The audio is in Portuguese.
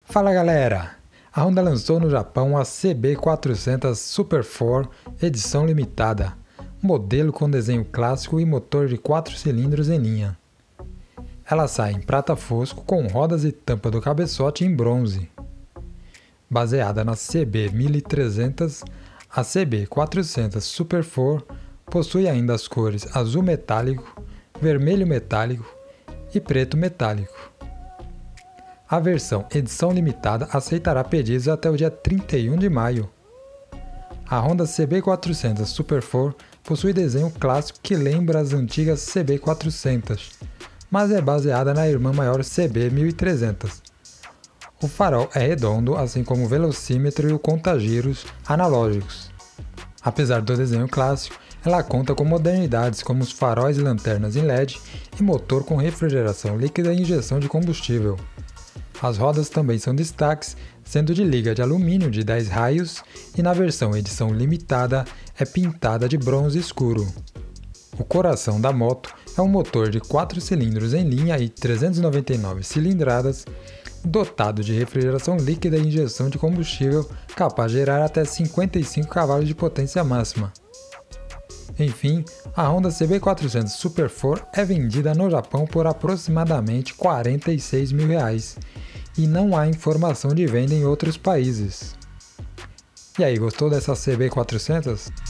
Fala galera! A Honda lançou no Japão a CB400 Super 4 edição limitada, modelo com desenho clássico e motor de 4 cilindros em linha. Ela sai em prata fosco com rodas e tampa do cabeçote em bronze. Baseada na CB1300, a CB400 Super 4 possui ainda as cores azul metálico, vermelho metálico e preto metálico. A versão edição limitada aceitará pedidos até o dia 31 de maio. A Honda CB400 Super 4 possui desenho clássico que lembra as antigas CB400, mas é baseada na irmã maior CB1300. O farol é redondo, assim como o velocímetro e o conta-giros analógicos. Apesar do desenho clássico, ela conta com modernidades como os faróis e lanternas em LED e motor com refrigeração líquida e injeção de combustível. As rodas também são destaques, sendo de liga de alumínio de 10 raios e na versão edição limitada é pintada de bronze escuro. O coração da moto é um motor de 4 cilindros em linha e 399 cilindradas, dotado de refrigeração líquida e injeção de combustível capaz de gerar até 55 cavalos de potência máxima. Enfim, a Honda CB400 Super 4 é vendida no Japão por aproximadamente R$ 46 mil e não há informação de venda em outros países. E aí, gostou dessa CB400?